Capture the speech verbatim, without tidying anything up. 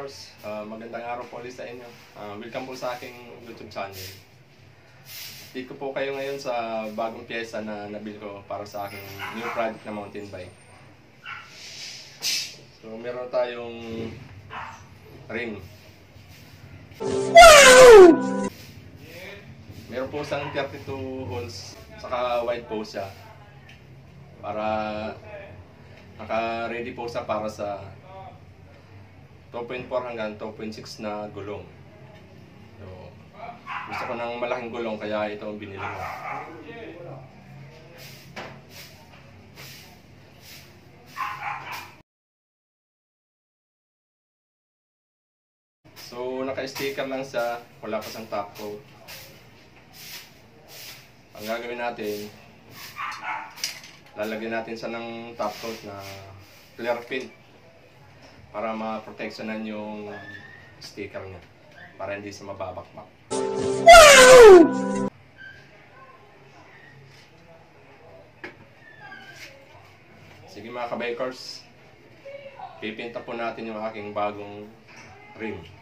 ka-bikers, uh, magandang araw po ulit sa inyo. Uh, welcome po sa aking YouTube channel. Update ko po kayo ngayon sa bagong pyesa na nabili ko para sa aking new project na mountain bike. So meron tayong rim. Wow! Meron po isang thirty-two holes, saka wide po siya. Para naka-ready po siya para sa two point four hanggang two point six na gulong. So, gusto ko ng malaking gulong kaya ito ang binili ko. So, naka-sticker lang siya, wala pa siyang top coat. Ang gagawin natin, lalagyan natin siya ng top coat na clear paint para ma-protectionan yung sticker niya, para hindi siya mababakbak. Wow! Sige mga ka-bikers, pipinta po natin yung aking bagong rim.